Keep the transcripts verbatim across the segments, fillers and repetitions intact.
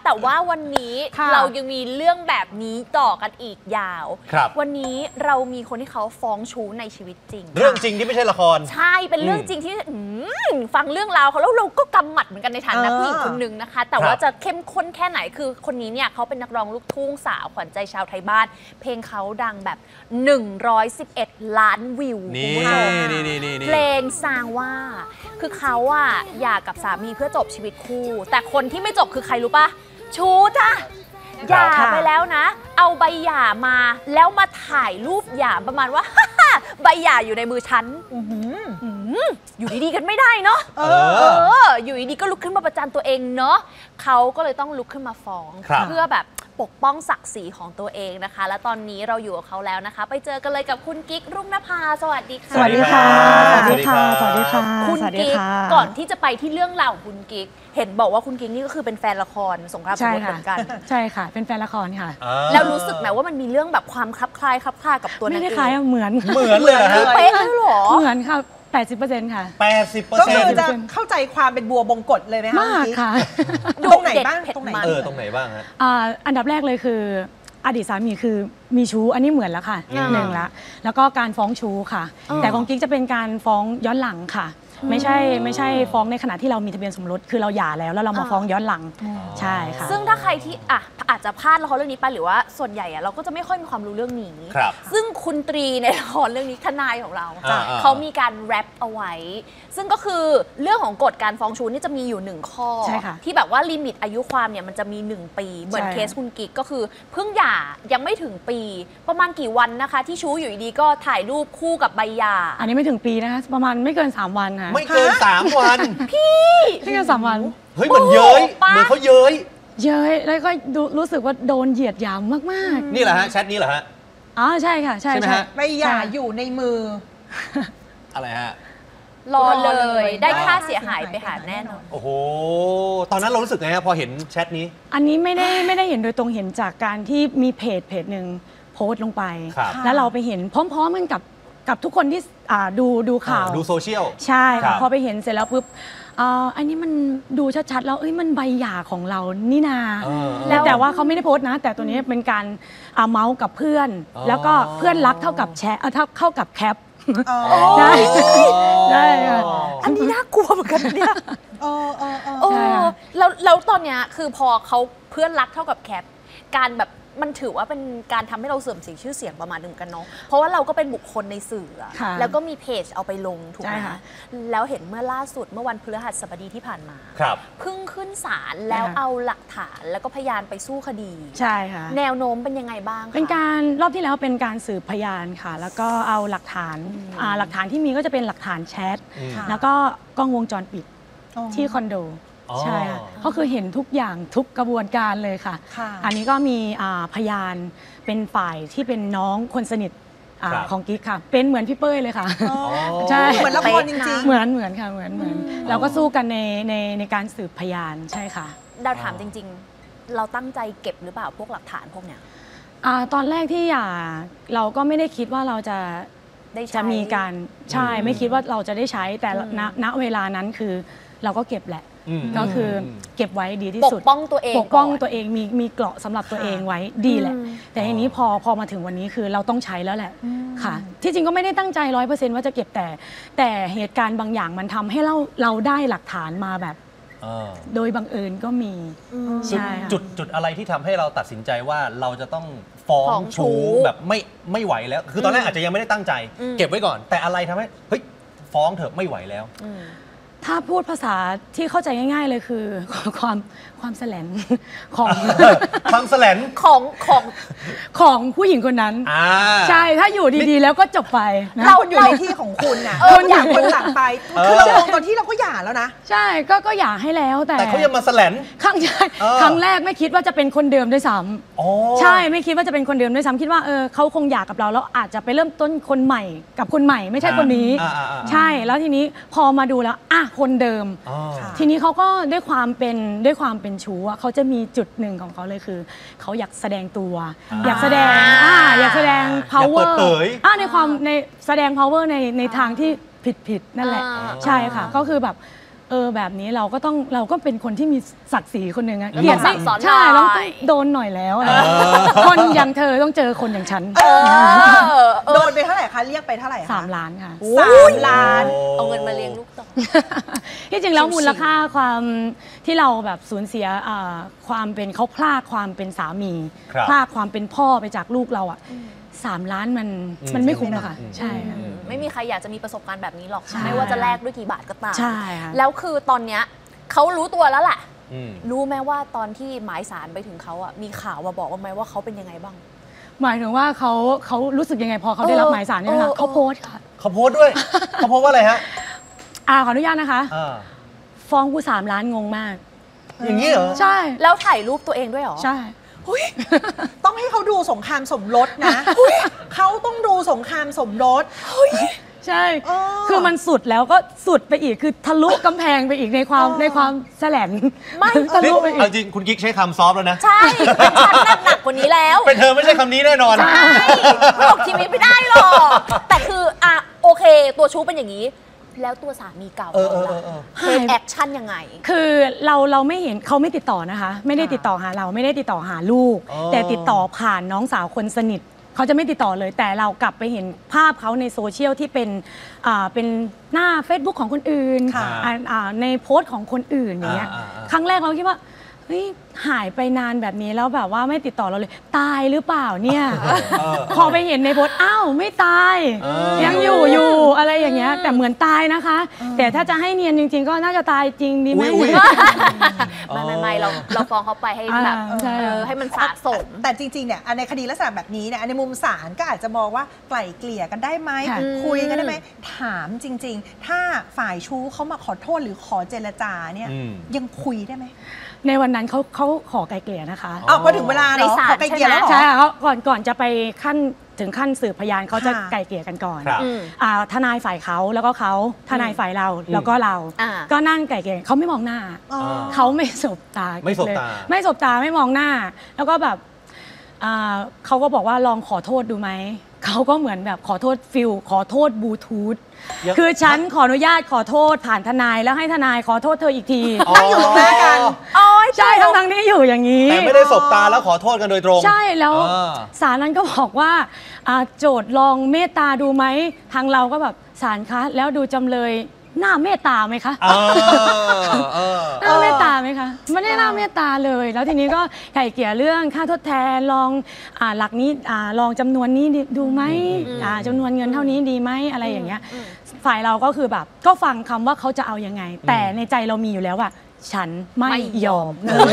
แต่ว่าวันนี้เรายังมีเรื่องแบบนี้ต่อกันอีกยาววันนี้เรามีคนที่เขาฟ้องชู้ในชีวิตจริงเรื่องจริงที่ไม่ใช่ละครใช่เป็นเรื่องจริงที่ฟังเรื่องราวเขาแล้วเราก็กำหมัดเหมือนกันในฐานะผู้หญิงคนหนึ่งนะคะแต่ว่าจะเข้มข้นแค่ไหนคือคนนี้เนี่ยเขาเป็นนักร้องลูกทุ่งสาวขวัญใจชาวไทยบ้านเพลงเขาดังแบบหนึ่งร้อยสิบเอ็ดล้านวิวคุณผู้ชมเพลงสร้างว่าคือเขาอะอยากกับสามีเพื่อจบชีวิตคู่แต่คนที่ไม่จบคือใครรู้ปะชู้จ้ะหย่าไปแล้วนะเอาใบหย่ามาแล้วมาถ่ายรูปหย่าประมาณว่าใบหย่าอยู่ในมือฉันอยู่ดีๆกันไม่ได้เนาะเอออยู่ดีๆก็ลุกขึ้นมาประจานตัวเองเนาะเขาก็เลยต้องลุกขึ้นมาฟ้องเพื่อแบบปกป้องศักดิ์ศรีของตัวเองนะคะและตอนนี้เราอยู่กับเขาแล้วนะคะไปเจอกันเลยกับคุณกิ๊กรุ่งนภาสวัสดีค่ะสวัสดีค่ะสวัสดีค่ะสวัสดีค่ะคุณกิ๊กก่อนที่จะไปที่เรื่องราวของคุณกิ๊กเห็นบอกว่าคุณกิ๊กนี่ก็คือเป็นแฟนละครสงครามสมรสเหมือนกันใช่ค่ะเป็นแฟนละครค่ะแล้วรู้สึกไหมว่ามันมีเรื่องแบบความคลับคล้ายคลับคลากับตัวนักเอกไม่ได้คล้ายเหมือนเหมือนเลยฮะเป๊ะเลยหรอเหมือนค่ะแปดสิบเปอร์เซ็นต์ค่ะแปดสิบเปอร์ก็เซ็นต์คือจะเข้าใจความเป็นบัวบงกฎเลยไหมคะมากค่ะตรงไหนบ้างตรงไหนเออตรงไหนบ้างฮะอันดับแรกเลยคืออดีตสามีคือมีชู้อันนี้เหมือนแล้วค่ะหนึ่งละแล้วก็การฟ้องชู้ค่ะแต่ของกิ๊กจะเป็นการฟ้องย้อนหลังค่ะไม่ใช่ไม่ใช่ฟ้องในขณะที่เรามีทะเบียนสมรสคือเราหย่าแล้วแล้วเรามาฟ้องย้อนหลังใช่ค่ะซึ่งถ้าใครที่อ่ะอาจจะพลาดละครเรื่องนี้ไปหรือว่าส่วนใหญ่อะเราก็จะไม่ค่อยมีความรู้เรื่องนี้ซึ่งคุณตรีในละครเรื่องนี้ทนายของเราเขามีการแรปเอาไว้ซึ่งก็คือเรื่องของกฎการฟ้องชู้นี่จะมีอยู่หนึ่งข้อที่แบบว่าลิมิตอายุความเนี่ยมันจะมีหนึ่งปีเหมือนเคสคุณกิ๊กก็คือเพิ่งหย่ายังไม่ถึงปีประมาณกี่วันนะคะที่ชู้อยู่ดีก็ถ่ายรูปคู่กับใบหย่าอันนี้ไม่ถึงปีนะคะประมาณไม่เกินสามวันค่ะไม่เกินสามวันพี่ไม่เกินสามวันเฮ้ยมันเย้ยเหมือนเขาเย้ยเย้ยแล้วก็รู้สึกว่าโดนเหยียดหยามมากๆนี่แหละฮะแชทนี้เหรอฮะอ๋อใช่ค่ะใช่ใช่ไหมฮะใบหย่าอยู่ในมืออะไรฮะรอเลยได้ค่าเสียหายไปหาแน่นอนโอ้โหตอนนั้นเรารู้สึกไงฮะพอเห็นแชทนี้อันนี้ไม่ได้ไม่ได้เห็นโดยตรงเห็นจากการที่มีเพจเพจหนึ่งโพสต์ลงไปแล้วเราไปเห็นพร้อมๆกันกับกับทุกคนที่ดูดูข่าวดูโซเชียลใช่ค่ะพอไปเห็นเสร็จแล้วปุ๊บอันนี้มันดูชัดๆแล้วเอ้ยมันใบหย่าของเรานี่นาแล้วแต่ว่าเขาไม่ได้โพสต์นะแต่ตัวนี้เป็นการเมาส์กับเพื่อนแล้วก็เพื่อนรักเท่ากับแชร์เท่าเข้ากับแคปได้ได้อันนี้น่ากลัวเหมือนกันเนี่ยเออเออเออแล้วแล้วตอนเนี้ยคือพอเขาเพื่อนรักเท่ากับแคปการแบบมันถือว่าเป็นการทำให้เราเสื่อมเสียชื่อเสียงประมาณหนึ่งกันเนาะเพราะว่าเราก็เป็นบุคคลในสื่อแล้วก็มีเพจเอาไปลงถูกไหมคะแล้วเห็นเมื่อล่าสุดเมื่อวันพฤหัสบดีที่ผ่านมาเพิ่งขึ้นศาลแล้วเอาหลักฐานแล้วก็พยานไปสู้คดีใช่ค่ะแนวโน้มเป็นยังไงบ้างเป็นการรอบที่แล้วเป็นการสืบพยานค่ะแล้วก็เอาหลักฐานหลักฐานที่มีก็จะเป็นหลักฐานแชทแล้วก็กล้องวงจรปิดที่คอนโดใช่ค่ะก็คือเห็นทุกอย่างทุกกระบวนการเลยค่ะอันนี้ก็มีพยานเป็นฝ่ายที่เป็นน้องคนสนิทของกิ๊กค่ะเป็นเหมือนพี่เป้ยเลยค่ะใช่เหมือนละครจริงๆเหมือนเหมือนค่ะเหมือนเหมือนเราก็สู้กันในในในการสืบพยานใช่ค่ะดาวถามจริงๆเราตั้งใจเก็บหรือเปล่าพวกหลักฐานพวกเนี้ยตอนแรกที่อย่าเราก็ไม่ได้คิดว่าเราจะจะมีการใช่ไม่คิดว่าเราจะได้ใช้แต่ณเวลานั้นคือเราก็เก็บแหละก็คือเก็บไว้ดีที่สุดปกป้องตัวเองปกป้องตัวเองมีมีเกราะสำหรับตัวเองไว้ดีแหละแต่ทีนี้พอพอมาถึงวันนี้คือเราต้องใช้แล้วแหละค่ะที่จริงก็ไม่ได้ตั้งใจร้อยเปอร์เซ็นต์ว่าจะเก็บแต่แต่เหตุการณ์บางอย่างมันทำให้เราเราได้หลักฐานมาแบบโดยบังเอิญก็มีใช่จุดจุดอะไรที่ทำให้เราตัดสินใจว่าเราจะต้องฟ้องชู้แบบไม่ไม่ไหวแล้วคือตอนแรกอาจจะยังไม่ได้ตั้งใจเก็บไว้ก่อนแต่อะไรทำให้เฮ้ยฟ้องเถอะไม่ไหวแล้วถ้าพูดภาษาที่เข้าใจง่ายๆเลยคือความความแสลนของความแสลนของของของผู้หญิงคนนั้นใช่ถ้าอยู่ดีๆแล้วก็จบไปเราอยู่ในที่ของคุณน่ะคนอยากคนหลังไปคือเราลงตอนที่เราก็หย่าแล้วนะใช่ก็ก็หย่าให้แล้วแต่แต่เขายังมาแสลนครั้งครั้งแรกไม่คิดว่าจะเป็นคนเดิมด้วยซ้ำใช่ไม่คิดว่าจะเป็นคนเดิมด้วยซ้ำคิดว่าเออเขาคงหย่ากับเราแล้วอาจจะไปเริ่มต้นคนใหม่กับคนใหม่ไม่ใช่คนนี้ใช่แล้วทีนี้พอมาดูแล้วอ่ะคนเดิมทีนี้เขาก็ด้วยความเป็นด้วยความเป็นชู้เขาจะมีจุดหนึ่งของเขาเลยคือเขาอยากแสดงตัวอยากแสดงอ่าอยากแสดง power อ่าในความในแสดง power ในในทางที่ผิดผิดนั่นแหละใช่ค่ะก็คือแบบเออแบบนี้เราก็ต้องเราก็เป็นคนที่มีศักดิ์ศรีคนหนึ่งอะแล้วต้องสั่งสอนหน่อยใช่เราต้องโดนหน่อยแล้วอะไรคนอย่างเธอต้องเจอคนอย่างฉันเออโดนไปเท่าไหร่คะเรียกไปเท่าไหร่คะสามล้านค่ะสามล้านเอาเงินมาเลี้ยงลูกต่อที่จริงแล้วชิวๆมูลค่าความที่เราแบบสูญเสียอ่าความเป็นเขาพลากความเป็นสามีครับพลากความเป็นพ่อไปจากลูกเราอ่ะสามล้านมันอืมมันไม่คุ้มหรอกค่ะอืมใช่ค่ะอืมไม่มีใครอยากจะมีประสบการณ์แบบนี้หรอกใช่ไม่ว่าจะแลกด้วยกี่บาทก็ตามใช่ค่ะแล้วคือตอนเนี้ยเขารู้ตัวแล้วแหละอืมรู้ไหมว่าตอนที่หมายสารไปถึงเขาอ่ะมีข่าวมาบอกว่าไหมว่าเขาเป็นยังไงบ้างหมายถึงว่าเขาเขารู้สึกยังไงพอเขาได้รับเออหมายสารเนี่ยนะเอคะอเขาโพสต์ค่ะเขาโพสต์ด้วย เขาโพสต์ว่าอะไรฮะอ่าขออนุญาตนะคะอ่าฟ้องกูสามล้านงงมากอย่างนี้เหรอใช่แล้วถ่ายรูปตัวเองด้วยเหรอใช่ต้องให้เขาดูสงครามสมรสนะเขาต้องดูสงครามสมรสใช่เออคือมันสุดแล้วก็สุดไปอีกคือทะลุกำแพงไปอีกในความเออในความแสลนไม่ทะลุไปอีเอากจริงคุณกิ๊กใช้คำซอฟต์แล้วนะใช่ เป็นชั้นหนักๆกว่านี้แล้วเป็นเธอไม่ใช่คำนี้แน่นอนใช่บอกทีนี้ไม่ได้หรอก แต่คืออ่ะโอเค ตัวชู้เป็นอย่างนี้ แล้วตัวสามีเก่าเออเราเออล่ะเออเทคแอคชั่นยังไงคือเราเราไม่เห็นเขาไม่ติดต่อนะคะ ไม่ได้ติดต่อหาเราไม่ได้ติดต่อหาลูกอ๋อแต่ติดต่อผ่านน้องสาวคนสนิทเขาจะไม่ติดต่อเลย แต่เรากลับไปเห็นภาพเขาในโซเชียลที่เป็นอ่าเป็นหน้า Facebook ของคนอื่นค่ะอ่าอ่าในโพสต์ของคนอื่นอย่างเงี้ยอ่าอ่าอ่าครั้งแรกเราคิดว่าเฮ้ยหายไปนานแบบนี้แล้วแบบว่าไม่ติดต่อเราเลยตายหรือเปล่าเนี่ยเออพอไปเห็นในโพสต์อ้าวไม่ตายเออยังอยู่อยู่อะไรอย่างเงี้ยแต่เหมือนตายนะคะ แต่ถ้าจะให้เนียนจริง ๆ ก็น่าจะตายจริงดีไหมอุ๊ยไม่ไม่ไม่เราเราฟ้องเขาไปให้แบบอ่าใช่เออให้มันสะสมแต่จริงๆเนี่ยในคดีลักษณะแบบนี้เนี่ยในมุมศาลก็อาจจะมองว่าไกล่เกลี่ยกันได้ไหมค่ะคุยกันได้ไหมถามจริง ๆ ถ้าฝ่ายชู้เขามาขอโทษหรือขอเจรจาเนี่ยอืมยังคุยได้ไหมในวันนั้นเขาเขาขอไกลเกลี่ยนะคะอ้าวพอถึงเวลาเหรอในศาลขอไกลเกลี่ยแล้วเหรอใช่ค่ะเขาก่อนก่อนจะไปขั้นถึงขั้นสืบพยานเขาจะค่ะไกลเกลี่ยกันก่อนครับอืมอ่าทนายฝ่ายเขาแล้วก็เขาทนายฝ่ายเราแล้วก็เราอ่าก็นั่งไกลเกลี่ยเขาไม่มองหน้าอ๋อเขาไม่สบตาไม่สบตาเลยไม่สบตาไม่มองหน้า แล้วก็แบบอ่าเขาก็บอกว่าลองขอโทษดูไหมเขาก็เหมือนแบบขอโทษฟิลขอโทษบลูทูธยังคือฉันขออนุญาตขอโทษผ่านทนายแล้วให้ทนายขอโทษเธออีกทีนั่งอยู่ตรงหน้ากันโอ้ยใช่ทั้งทั้งๆที่อยู่อย่างนี้แต่ไม่ได้สบตาแล้วขอโทษกันโดยตรงใช่แล้วอ่าศาลนั้นก็บอกว่าอ่าโจทย์ลองเมตตาดูไหมทางเราก็แบบศาลคะแล้วดูจำเลยหน้าเมตตาไหมคะเออเออหน้าเมตตาไหมคะไม่ได้หน้าเมตตาเลย แล้วทีนี้ก็ไก่เกลี่ยเรื่องค่าทดแทนลองอ่าหลักนี้อ่าลองจำนวนนี้ดูไหมอ่าจำนวนเงินเท่านี้ดีไหมอะไรอย่างเงี้ยฝ่ายเราก็คือแบบก็ฟังคำว่าเขาจะเอายังไง แต่ในใจเรามีอยู่แล้วว่าฉันไม่ยอม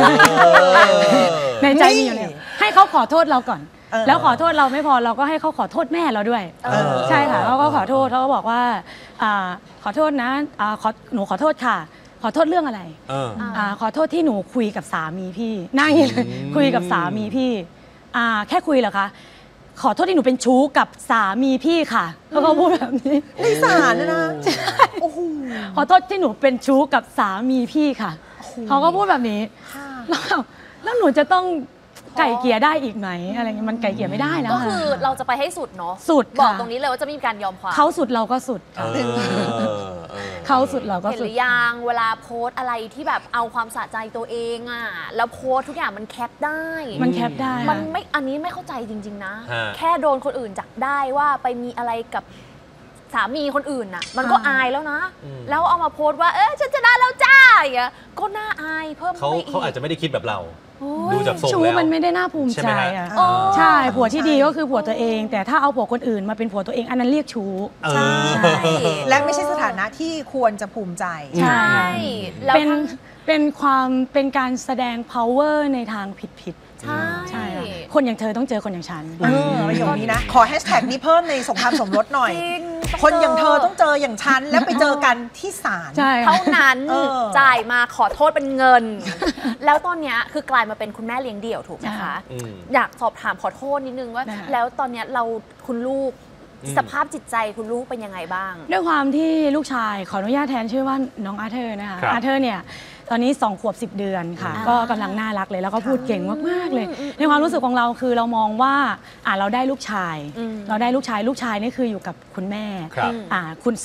ในใจมีอยู่แล้วให้เขาขอโทษเราก่อนเออแล้วขอโทษเราไม่พอเราก็ให้เขาขอโทษแม่เราด้วยเออใช่ค่ะเขาก็ขอโทษเขาก็บอกว่าอาขอโทษนะอ่าขอหนูขอโทษค่ะ ขอโทษเรื่องอะไรเอออ่าขอโทษที่หนูคุยกับสามีพี่นั่งอย่างนี้เลยอืมคุยกับสามีพี่อ่าแค่คุยเหรอคะขอโทษที่หนูเป็นชู้กับสามีพี่ค่ะเขาก็พูดแบบนี้ในศาลนะนะโอ้โหขอโทษที่หนูเป็นชู้กับสามีพี่ค่ะเขาก็พูดแบบนี้ค่ะแล้วแบบแล้วหนูจะต้องไก่เกลี่ยได้อีกไหมอะไรเงี้ยมันไก่เกลี่ยไม่ได้แล้วก็อะคือเราจะไปให้สุดเนาะสุดบอกค่ะตรงนี้เลยว่าจะไม่มีการยอมความเขาสุดเราก็สุดเอค่ะอเออเขาสุดเราก็เห็นสุหดรือยังเวลาโพสต์อะไรที่แบบเอาความสะใจตัวเองอะแล้วโพสต์ทุกอย่างมันแคปได้มันแคปได้มันค่ะไม่อันนี้ไม่เข้าใจจริง ๆ นะฮะแค่โดนคนอื่นจับได้ว่าไปมีอะไรกับสามีคนอื่นน่ะ มันก็อ่าอายแล้วนะอืมแล้วเอามาโพสต์ว่า เออฉันชนะแล้วจ้าอย่างเงี้ยก็น่าอายเพิ่มเขาไปอีกเขาอาจจะไม่ได้คิดแบบเราโอ้ดูยจากทรงชู้แล้วมันไม่ได้น่าภูมิใช่ใจไหมฮะอ่ะอ๋อใช่ผัวที่ดีใช่ก็คือผัวตัวเอง แต่ถ้าเอาผัวคนอื่นมาเป็นผัวตัวเองอันนั้นเรียกชู้เออใช่และไม่ใใช่สถานะที่ควรจะภูมิใจใช่ใช่แล้วเป็นทั้งเป็นความเป็นการแสดง power ในทางผิดใช่ๆใช่ค่ะคนอย่างเธอต้องเจอคนอย่างฉันเออประโยคนี้นะ ขอแฮชแท็กนี้เพิ่มในสงครามสมรสหน่อยจริงคนอย่างเธอต้องเจออย่างฉัน แล้วไปเจอกันที่ศาลใช่เท่านั้นเออจ่ายมาขอโทษเป็นเงิน แล้วตอนเนี้ยคือกลายมาเป็นคุณแม่เลี้ยงเดี่ยวถูกไหมคะอืมอยากสอบถามขอโทษนิดนึงว่าได้ค่ะแล้วตอนเนี้ยเราคุณลูกอืมสภาพจิตใจคุณลูกเป็นยังไงบ้างด้วยความที่ลูกชายขออนุญาตแทนชื่อว่าน้องอาเธอร์นะคะครับอาเธอร์เนี่ยตอนนี้สองขวบสิบเดือนค่ะอ่าก็กำลังน่ารักเลยแล้วก็พูดเก่งมากๆเลยอืมอืมในความรู้สึกของเราคือเรามองว่าอ่าเราได้ลูกชายอืมเราได้ลูกชายลูกชายนี่คืออยู่กับคุณแม่ครับอ่าคุณซึ่ง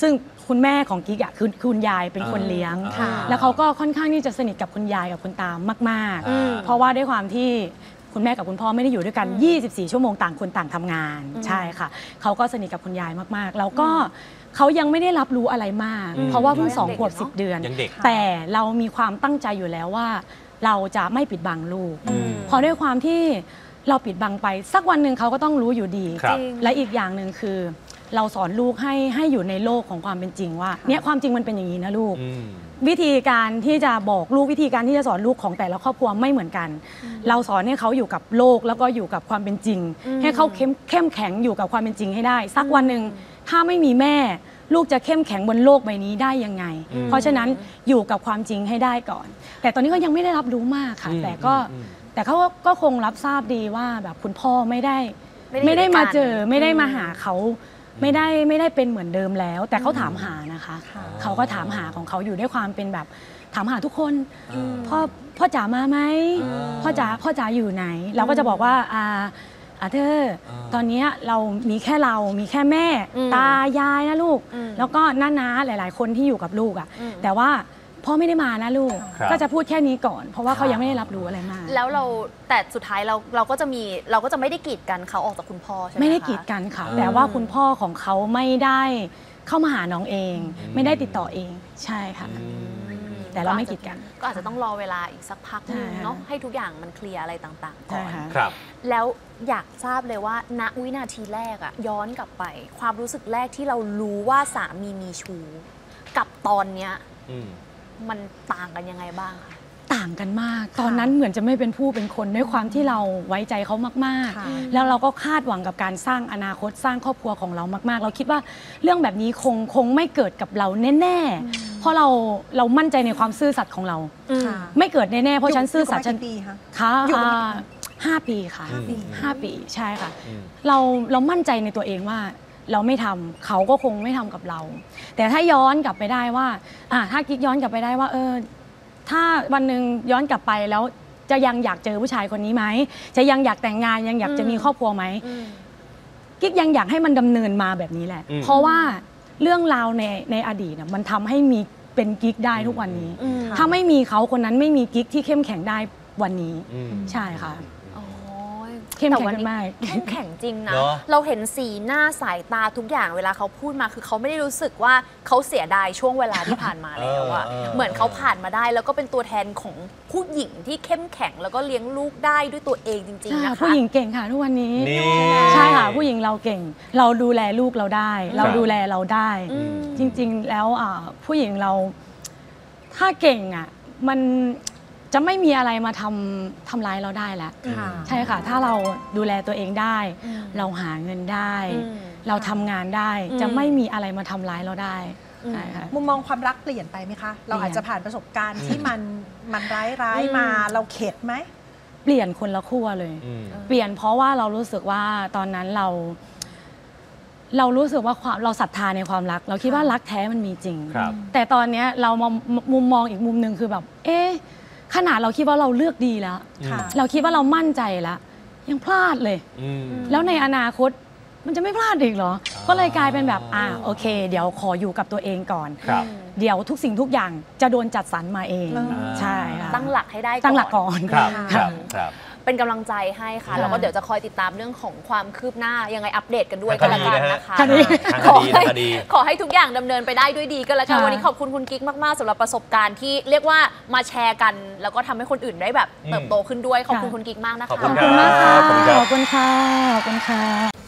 คุณแม่ของกิ๊กอ่ะคือคุณยายเป็นคนเลี้ยงแล้วเขาก็ค่อนข้างที่จะสนิทกับคุณยายกับคุณตามากๆเพราะว่าด้วยความที่คุณแม่กับคุณพ่อไม่ได้อยู่ด้วยกันยี่สิบสี่ชั่วโมงต่างคนต่างทำงานใช่ค่ะเขาก็สนิทกับคุณยายมากๆแล้วก็เขายังไม่ได้รับรู้อะไรมากเพราะว่าเพิ่งสองขวบสิบเดือนแต่เรามีความตั้งใจอยู่แล้วว่าเราจะไม่ปิดบังลูกเพราะด้วยความที่เราปิดบังไปสักวันหนึ่งเขาก็ต้องรู้อยู่ดีและอีกอย่างหนึ่งคือเราสอนลูกให้ให้อยู่ในโลกของความเป็นจริงว่าเนี่ยความจริงมันเป็นอย่างนี้นะลูกวิธีการที่จะบอกลูกวิธีการที่จะสอนลูกของแต่ละครอบครัวไม่เหมือนกัน เราสอนให้เขาอยู่กับโลกแล้วก็อยู่กับความเป็นจริงให้เขาเข้มเข้มแข็งอยู่กับความเป็นจริงให้ได้สักวันหนึ่งถ้าไม่มีแม่ลูกจะเข้มแข็งบนโลกใบนี้ได้ยังไงเพราะฉะนั้นอยู่กับความจริงให้ได้ก่อนแต่ตอนนี้ก็ยังไม่ได้รับรู้มากค่ะแต่ก็แต่เขาก็คงรับทราบดีว่าแบบคุณพ่อไม่ได้ไม่ได้มาเจอไม่ได้มาหาเขาไม่ได้ไม่ได้เป็นเหมือนเดิมแล้วแต่เขาถามหานะคะเขาก็ถามหาของเขาอยู่ด้วยความเป็นแบบถามหาทุกคนพ่อพ่อจ๋ามาไหมพ่อจ๋าพ่อจ๋าอยู่ไหนเราก็จะบอกว่าอ่าอ่าเธอตอนนี้เรามีแค่เรามีแค่แม่ตายายนะลูกแล้วก็น้าๆหลายๆคนที่อยู่กับลูกอ่ะแต่ว่าพ่อไม่ได้มานะลูกก็จะพูดแค่นี้ก่อนเพราะว่าเขายังไม่ได้รับรู้อะไรมากแล้วเราแต่สุดท้ายเราเราก็จะมีเราก็จะไม่ได้กีดกันเขาออกจากคุณพ่อใช่ไหมคะไม่ได้กีดกันค่ะแต่ว่าคุณพ่อของเขาไม่ได้เข้ามาหาน้องเองไม่ได้ติดต่อเองใช่ค่ะแต่เราไม่กีดกันก็อาจจะต้องรอเวลาอีกสักพักนึงเนาะให้ทุกอย่างมันเคลียร์อะไรต่างๆก่อนครับแล้วอยากทราบเลยว่าณวินาทีแรกอะย้อนกลับไปความรู้สึกแรกที่เรารู้ว่าสามีมีชู้กับตอนเนี้ยมันต่างกันยังไงบ้างคะต่างกันมากตอนนั้นเหมือนจะไม่เป็นผู้เป็นคนด้วยความที่เราไว้ใจเขามากๆแล้วเราก็คาดหวังกับการสร้างอนาคตสร้างครอบครัวของเรามากๆเราคิดว่าเรื่องแบบนี้คงคงไม่เกิดกับเราแน่ๆเพราะเราเรามั่นใจในความซื่อสัตย์ของเราไม่เกิดแน่ๆเพราะฉันซื่อสัตย์ฉันค่ะห้าปีค่ะห้าปีใช่ค่ะเราเรามั่นใจในตัวเองว่าเราไม่ทำเขาก็คงไม่ทำกับเราแต่ถ้าย้อนกลับไปได้ว่าอ่าถ้ากิ๊กย้อนกลับไปได้ว่าเออถ้าวันหนึ่งย้อนกลับไปแล้วจะยังอยากเจอผู้ชายคนนี้ไหมจะยังอยากแต่งงานยังอยากจะมีครอบครัวไหมกิ๊กยังอยากให้มันดำเนินมาแบบนี้แหละเพราะว่าเรื่องราวในในอดีตมันทำให้มีเป็นกิ๊กได้ทุกวันนี้ถ้าไม่มีเขาคนนั้นไม่มีกิ๊กที่เข้มแข็งได้วันนี้ใช่ค่ะเข้มแข็งมากเข้มแข็งจริงนะเราเห็นสีหน้าสายตาทุกอย่างเวลาเขาพูดมาคือเขาไม่ได้รู้สึกว่าเขาเสียดายช่วงเวลาที่ผ่านมาแล้วอะเหมือนเขาผ่านมาได้แล้วก็เป็นตัวแทนของผู้หญิงที่เข้มแข็งแล้วก็เลี้ยงลูกได้ด้วยตัวเองจริงๆนะคะผู้หญิงเก่งค่ะทุกวันนี้ใช่ค่ะผู้หญิงเราเก่งเราดูแลลูกเราได้เราดูแลเราได้จริงๆแล้วผู้หญิงเราถ้าเก่งอะมันจะไม่มีอะไรมาทำทำร้ายเราได้แล้วใช่ค่ะถ้าเราดูแลตัวเองได้เราหาเงินได้เราทำงานได้จะไม่มีอะไรมาทำร้ายเราได้มุมมองความรักเปลี่ยนไปไหมคะเราอาจจะผ่านประสบการณ์ที่มันมันร้ายๆมาเราเข็ดไหมเปลี่ยนคนละขั้วเลยเปลี่ยนเพราะว่าเรารู้สึกว่าตอนนั้นเราเรารู้สึกว่าความเราศรัทธาในความรักเราคิดว่ารักแท้มันมีจริงแต่ตอนนี้เรามามุมมองอีกมุมหนึ่งคือแบบเอ๊ะขนาดเราคิดว่าเราเลือกดีแล้วเราคิดว่าเรามั่นใจแล้วยังพลาดเลยแล้วในอนาคตมันจะไม่พลาดอีกเหรอก็เลยกลายเป็นแบบอ่าโอเคเดี๋ยวขออยู่กับตัวเองก่อนเดี๋ยวทุกสิ่งทุกอย่างจะโดนจัดสรรมาเองใช่ค่ะตั้งหลักให้ได้ตั้งหลักก่อนเป็นกำลังใจให้ค่ะแล้วก็เดี๋ยวจะคอยติดตามเรื่องของความคืบหน้ายังไงอัปเดตกันด้วยกันละกันนะคะขอให้ขอให้ทุกอย่างดำเนินไปได้ด้วยดีก็แล้วกันวันนี้ขอบคุณคุณกิ๊กมากๆสำหรับประสบการณ์ที่เรียกว่ามาแชร์กันแล้วก็ทำให้คนอื่นได้แบบเติบโตขึ้นด้วยขอบคุณคุณกิ๊กมากนะคะขอบคุณมากค่ะขอบคุณค่ะขอบคุณค่ะ